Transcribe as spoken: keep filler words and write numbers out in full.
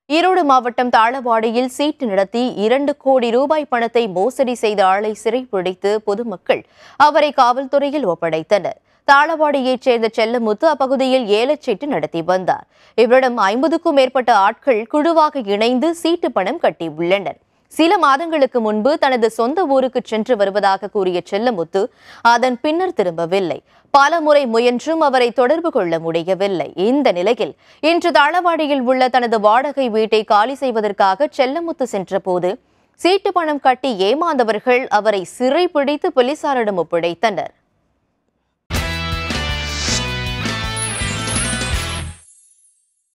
ஈரோடு மாவட்டம் தாளவாடியில் சீட்டு நடத்தி இரண்டு கோடி ரூபாய் பணத்தை மோசடி செய்த ஆளை சிறைப்பிடித்து பொதுமக்கள் அவரை காவல்துறையில் ஒப்படைத்தனர். தாளவாடியைச் சேர்ந்த செல்லமுத்து அப்பகுதியில் ஏலச்சீட்டு நடத்தி வந்தார். இவரிடம் ஐம்பதுக்கும் மேற்பட்ட ஆட்கள் குழுவாக இணைந்து சீட்டு பணம் கட்டியுள்ளனர். சில மாதங்களுக்கு முன்பு தனது சொந்த ஊருக்கு சென்று வருவதாக கூறிய செல்லமுத்து அதன் பின்னர் திரும்பவில்லை. பல முறை முயன்றும் அவரை தொடர்பு கொள்ள முடியவில்லை. இந்த நிலையில் இன்று தாளவாடியில் உள்ள தனது வாடகை வீட்டை காலி செய்வதற்காக செல்லமுத்து சென்றபோது சீட்டு பணம் கட்டி ஏமாந்தவர்கள் அவரை சிறைப்பிடித்து போலீசாரிடம் ஒப்படைத்தனர்.